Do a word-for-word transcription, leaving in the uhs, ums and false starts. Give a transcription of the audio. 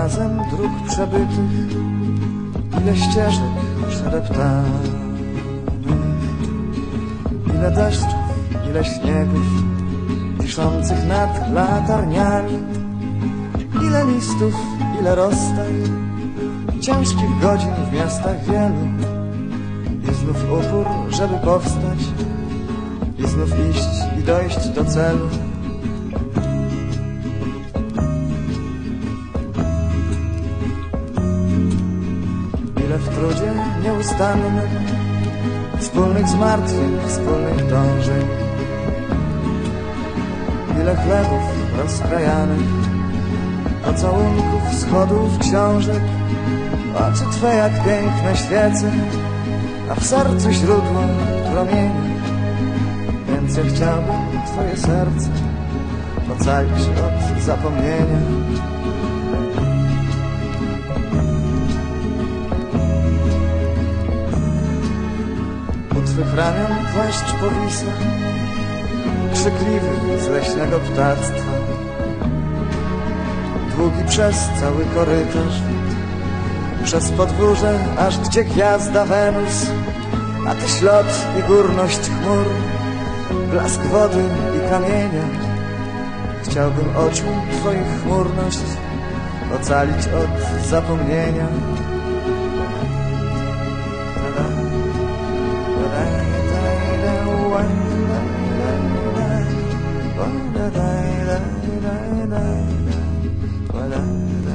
razem dróg przebytych, ile ścieżek przedeptanych, ile deszczów, ile śniegów wiszących nad latarniami, ile listów, ile rozstań, ciężkich godzin w miastach wielu i znów upór, żeby powstać i znów iść i dojść do celu. Ile w trudzie nieustannym, wspólnych zmartwień, wspólnych dążeń, ile chlebów rozkrajanych, pocałunków, schodów, książek, oczy Twe jak piękne świece, a w sercu źródło promienia. Więc ja chciałbym Twoje serce ocalić od zapomnienia. U Twych ramion płaszcz powisa, krzykliwy z leśnego ptactwa, długi przez cały korytarz, przez podwórze, aż gdzie gwiazda Wenus, a Ty ślad i górność chmur, blask wody i kamienia. Chciałbym oczu Twoich chmurność ocalić od zapomnienia. Da da da da da da da da da da da